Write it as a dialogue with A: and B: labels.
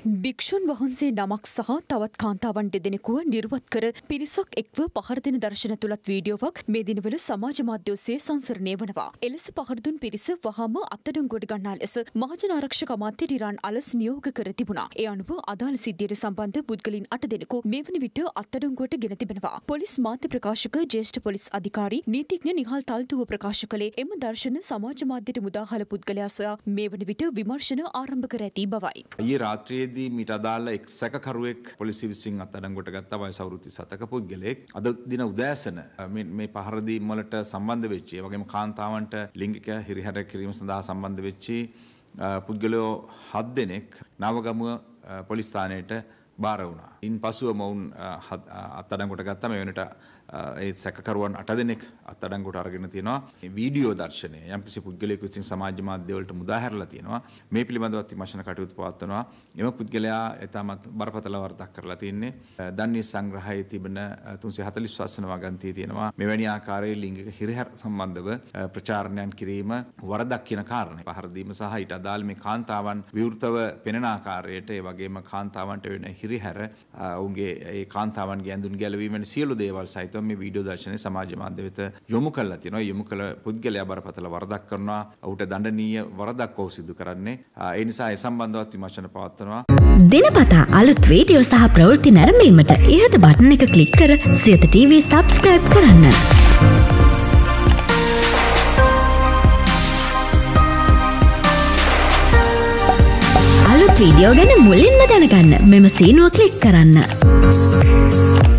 A: භික්ෂුන් වහන්සේ නමක් සහ තවත් කාන්තාවන් දෙදෙනෙකුව නිර්වත් කර පිරිසක් එක්ව පහර දෙන දර්ශන තුලත් වීඩියෝවක් මේ දිනවල සමාජ මාධ්‍ය ඔස්සේ සංසරණය වනවා. එලෙස පහර දුන් පිරිස වහාම අත්අඩංගුවට ගන්නා ලෙස මහජන ආරක්ෂක අමාත්‍ය ඩිරාන් අලස් නියෝග කර තිබුණා. ඒ අනුව අදාළ සිද්ධියට සම්බන්ධ පුද්ගලයන් 8 දෙනෙකු මේ වන විට අත්අඩංගුවට ගෙන තිබෙනවා. පොලිස් මාධ්‍ය ප්‍රකාශක ජ්‍යෙෂ්ඨ පොලිස් අධිකාරී නීතිඥ නිහල් තල්දුව ප්‍රකාශ කළේ එම දර්ශන සමාජ මාධ්‍යට මුදාහල පුද්ගලයා සොයා මේ වන විට විමර්ශන ආරම්භ කර ඇති බවයි.
B: ඊයේ රාත්‍රියේදී මීට අදාළ එක් සැකකරුවෙක් පොලිසිය විසින් අත්අඩංගුවට ගත්තා. වයස අවුරුදු 37ක පුද්ගලයෙක්. අද දින උදෑසන මේ පහර දීම් වලට සම්බන්ධ වෙච්ච, ඒ වගේම කාන්තාවන්ට ලිංගික හිරිහැර කිරීම සඳහා සම්බන්ධ වෙච්ච පුද්ගලයෝ 7 දෙනෙක් නවගමුව පොලිස් ස්ථානයට බාර වුණා. ඉන්පසුව මොවුන් අත්අඩංගුවට ගත්තා. මේ වෙනට ඒ සැකකරුවන් 8 දෙනෙක් අත්අඩංගුවට අරගෙන තියෙනවා. මේ වීඩියෝ දර්ශනය යම්කිසි පුද්ගලයෙකු විසින් සමාජ මාධ්‍ය වලට මුදා හැරලා තියෙනවා. මේ පිළිබඳව විමර්ශන කටයුතු පවත්වනවා. එම පුද්ගලයා එතමත් බරපතල වරදක් කරලා තින්නේ. දන්නේ සංග්‍රහයේ තිබෙන 345 වන වගන්තියේ තියෙනවා මෙවැනි ආකාරයේ ලිංගික හිරිහැර සම්බන්ධව ප්‍රචාරණයන් කිරීම වරදක් කියන කාරණේ. පහර දීම සහ ඊට අදාළ මේ කාන්තාවන් විවෘතව පෙනෙන ආකාරයට, ඒ වගේම කාන්තාවන්ට වෙන හිරිහැර, ඔවුන්ගේ ඒ කාන්තාවන්ගේ ඇඳුම් ගැලවීම වෙන සියලු දේවල් සහිතව මේ වීඩියෝ දර්ශනය සමාජ මාධ්‍ය වෙත යොමු කරලා තියෙනවා. යොමු කළ පුද්ගලයා බරපතල වරදක් කරනවා. ඔහුට දණ්ඩනීය වරදක් ඔහු සිදු කරන්නේ. ඒ නිසා ඒ සම්බන්ධව විමර්ශන පවත්වනවා.
C: දිනපතා අලුත් වීඩියෝ සහ ප්‍රවෘත්ති නැරඹීමට ඉහත බටන් එක ක්ලික් කර සියත TV subscribe කරන්න. අලුත් වීඩියෝ ගැන මුලින්ම දැනගන්න මෙම සීනුව ක්ලික් කරන්න.